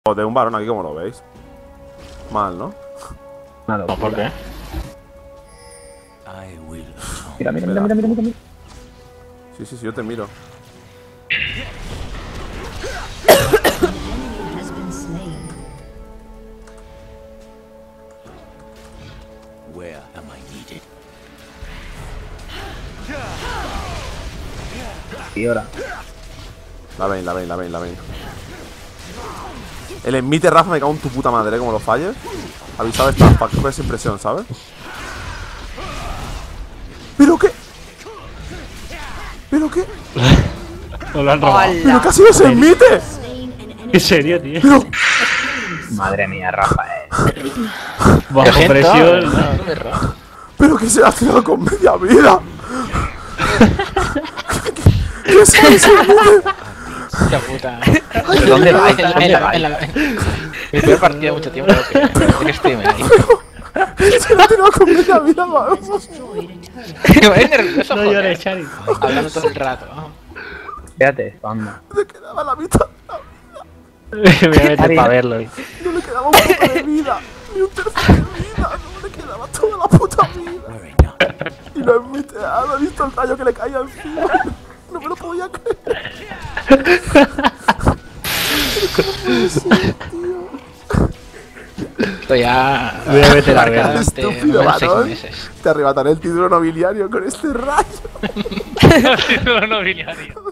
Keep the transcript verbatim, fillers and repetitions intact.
O de un varón aquí, como lo veis. Mal, ¿no? Nada, No, ¿por qué? Mira, mira, mira, mira, mira, mira. Sí, sí, sí, yo te miro. Y ahora. La ven, la ven, la ven, la ven. El enmite Rafa me cago en tu puta madre, ¿eh? Como lo falles. Avisado está, para que coges impresión, ¿sabes? ¿Pero qué? ¿Pero qué? No lo han robado. ¿Pero qué ha sido ese enmite? ¿En serio, tío? ¿Pero? Madre mía, Rafael. Bajo presión. ¿Pero qué se ha tirado con media vida? ¿Qué, qué es ese enmite? Hostia puta. ¿Dónde va? En la, en la, en la, en mi peor partida de mucho tiempo. ¿Qué que streamer ahí? Se lo ha tirado con media vida, vamos. Es nervioso, No joder. llores, Chari. Hablando todo el rato. Espérate, anda. Le quedaba la mitad. Me voy a meter para verlo. No le quedaba un poco de vida. Ni un tercio de vida. No le quedaba toda la puta vida. Y lo he miteado. He visto el rayo que le caía encima. No me lo podía creer. Esto ya. Voy a meter a ver. marcado ante Estúpido unos seis varón. meses. Te arrebataré el título nobiliario con este rayo. Título nobiliario.